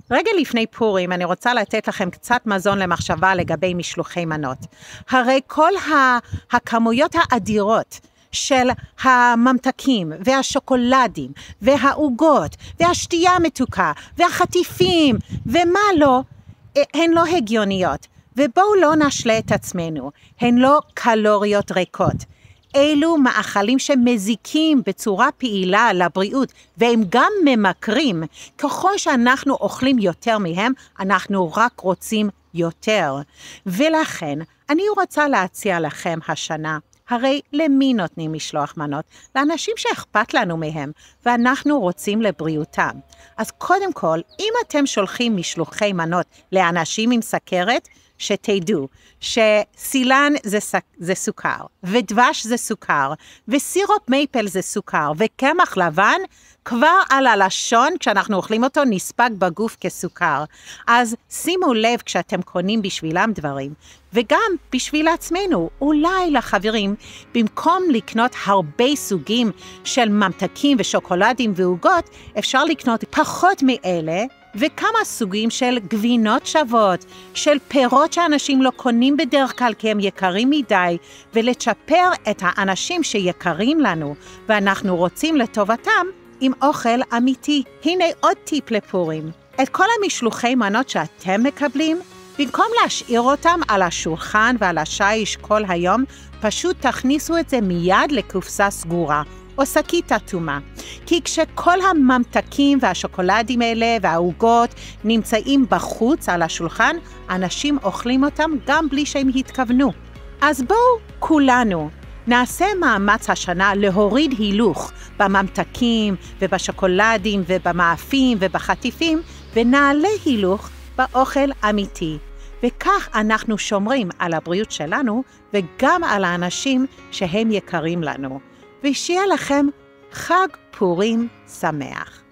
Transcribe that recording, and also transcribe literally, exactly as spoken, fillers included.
רגע לפני פורים אני רוצה לתת לכם קצת מזון למחשבה לגבי משלוחי מנות. הרי כל הכמויות האדירות של הממתקים והשוקולדים והעוגות והשתייה המתוקה והחטיפים ומה לא, הן לא הגיוניות. ובואו לא נשלה את עצמנו, הן לא קלוריות ריקות. אלו מאכלים שמזיקים בצורה פעילה לבריאות, והם גם ממכרים. ככל שאנחנו אוכלים יותר מהם, אנחנו רק רוצים יותר. ולכן, אני רוצה להציע לכם השנה, הרי למי נותנים משלוח מנות? לאנשים שאכפת לנו מהם, ואנחנו רוצים לבריאותם. אז קודם כל, אם אתם שולחים משלוחי מנות לאנשים עם סכרת, שתדעו שסילן זה, זה סוכר, ודבש זה סוכר, וסירופ מייפל זה סוכר, וקמח לבן כבר על הלשון כשאנחנו אוכלים אותו נספג בגוף כסוכר. אז שימו לב כשאתם קונים בשבילם דברים, וגם בשביל עצמנו, אולי לחברים, במקום לקנות הרבה סוגים של ממתקים ושוקולדים ועוגות, אפשר לקנות פחות מאלה, וכמה סוגים של גבינות שוות, של פירות שאנשים לא קונים בדרך כלל כי הם יקרים מדי, ולצ'פר את האנשים שיקרים לנו, ואנחנו רוצים לטובתם עם אוכל אמיתי. הנה עוד טיפ לפורים. את כל המשלוחי מנות שאתם מקבלים, במקום להשאיר אותם על השולחן ועל השיש כל היום, פשוט תכניסו את זה מיד לקופסה סגורה. או שקית אטומה. כי כשכל הממתקים והשוקולדים האלה והעוגות נמצאים בחוץ על השולחן, אנשים אוכלים אותם גם בלי שהם התכוונו. אז בואו כולנו נעשה מאמץ השנה להוריד הילוך בממתקים ובשוקולדים ובמאפים ובחטיפים, ונעלה הילוך באוכל אמיתי. וכך אנחנו שומרים על הבריאות שלנו וגם על האנשים שהם יקרים לנו. ושיהיה לכם חג פורים שמח.